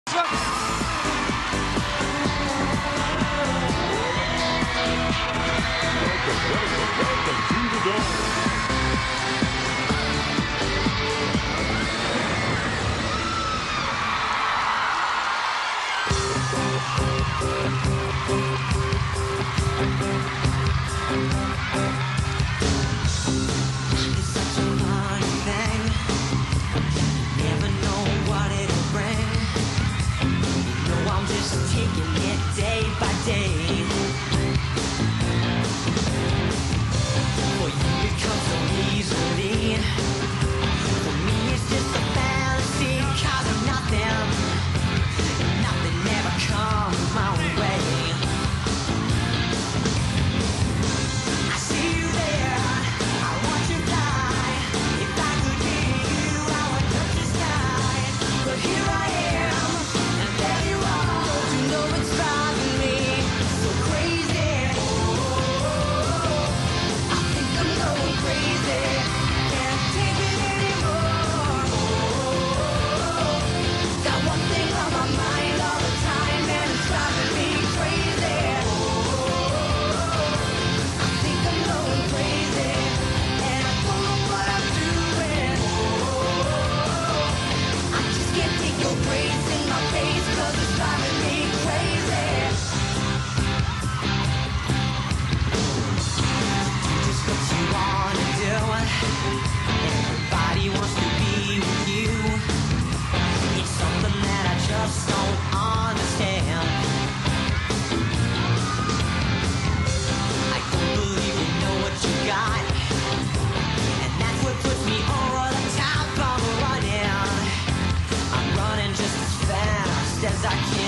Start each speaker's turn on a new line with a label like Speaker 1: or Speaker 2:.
Speaker 1: Welcome to the Dome.
Speaker 2: It's such a funny thing. Never know what it'll bring. You know I'm just taking it day by day. For you it comes so easily. For me it's just a fantasy, 'cause of nothing. Nothing ever comes my way. I see you there, I watch you fly. If I could hear you, I would touch the sky. But here I am, and there you are. Don't you know it's driving me so crazy? I think I'm going crazy. Can't take it anymore. Got one thing on my mind all the time, and it's driving me crazy. I think I'm going crazy, and I don't know what I'm doing. I just can't take your grace in my face, 'cause it's driving me crazy. Do just what you wanna do. Everybody wants to be with you. It's something that I just don't understand. I don't believe you know what you got, and that's what puts me over the top. I'm running just as fast as I can.